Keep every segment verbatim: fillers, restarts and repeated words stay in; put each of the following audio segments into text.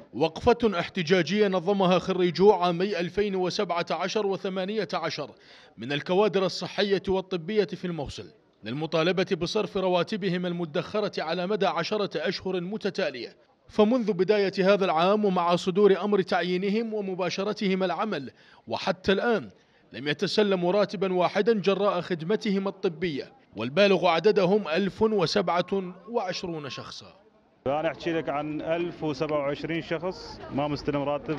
وقفة احتجاجية نظمها خريجو عامي ألفين وسبعة عشر وثمانية عشر من الكوادر الصحية والطبية في الموصل للمطالبة بصرف رواتبهم المدخرة على مدى عشرة أشهر متتالية. فمنذ بداية هذا العام ومع صدور أمر تعيينهم ومباشرتهم العمل وحتى الآن لم يتسلموا راتبا واحدا جراء خدمتهم الطبية، والبالغ عددهم ألف وسبعة وعشرين شخصا. أنا أحكي لك عن ألف وسبعة وعشرين شخص ما مستلم راتب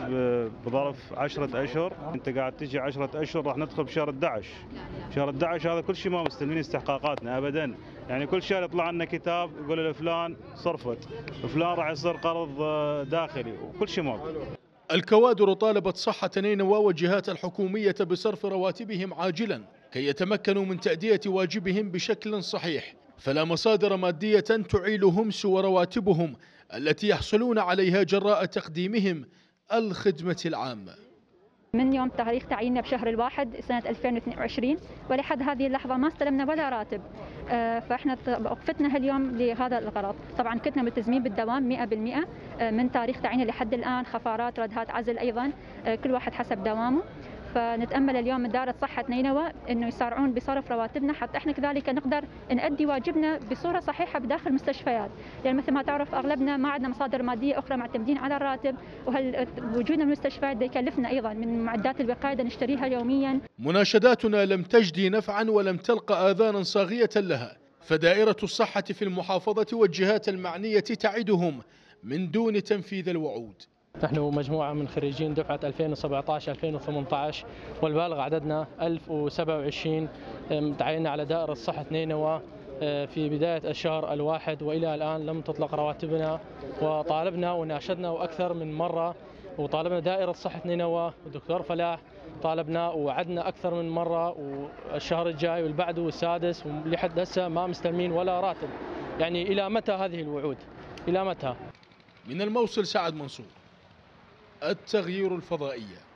بظرف عشرة أشهر. أنت قاعد تجي عشرة أشهر راح ندخل بشهر أحد عشر. شهر أحد عشر هذا كل شيء ما مستلمين استحقاقاتنا أبدا. يعني كل شهر يطلع لنا كتاب يقول لفلان صرفت، فلان راح يصير قرض داخلي وكل شيء ماكو. الكوادر طالبت صحة نينوى والجهات الحكومية بصرف رواتبهم عاجلا كي يتمكنوا من تأدية واجبهم بشكل صحيح، فلا مصادر مادية تعيلهم سوى رواتبهم التي يحصلون عليها جراء تقديمهم الخدمة العامة. من يوم تاريخ تعييننا بشهر الواحد سنة ألفين واثنين وعشرين ولحد هذه اللحظة ما استلمنا ولا راتب، فاحنا وقفتنا هاليوم لهذا الغرض. طبعا كنا ملتزمين بالدوام مئة بالمئة من تاريخ تعييننا لحد الآن، خفارات ردهات عزل أيضا كل واحد حسب دوامه. فنتأمل اليوم من دائرة صحة نينوى أنه يسارعون بصرف رواتبنا حتى احنا كذلك نقدر نؤدي واجبنا بصورة صحيحة بداخل المستشفيات، لأن مثل ما تعرف أغلبنا ما عندنا مصادر مادية أخرى معتمدين على الراتب، وهل وجودنا بالمستشفيات ده يكلفنا أيضا من معدات الوقاية نشتريها يوميا. مناشداتنا لم تجدي نفعا ولم تلقى آذانا صاغية لها، فدائرة الصحة في المحافظة والجهات المعنية تعدهم من دون تنفيذ الوعود. نحن مجموعة من خريجين دفعة ألفين وسبعة عشر ألفين وثمانية عشر والبالغ عددنا ألف وسبعة وعشرين. تعيننا على دائرة صحة نينوى في بداية الشهر الواحد وإلى الآن لم تطلق رواتبنا، وطالبنا وناشدنا وأكثر من مرة، وطالبنا دائرة صحة نينوى والدكتور فلاح طالبنا ووعدنا أكثر من مرة، والشهر الجاي والبعده والسادس ولحد هسه ما مستلمين ولا راتب. يعني إلى متى هذه الوعود؟ إلى متى؟ من الموصل سعد منصور، التغيير الفضائية.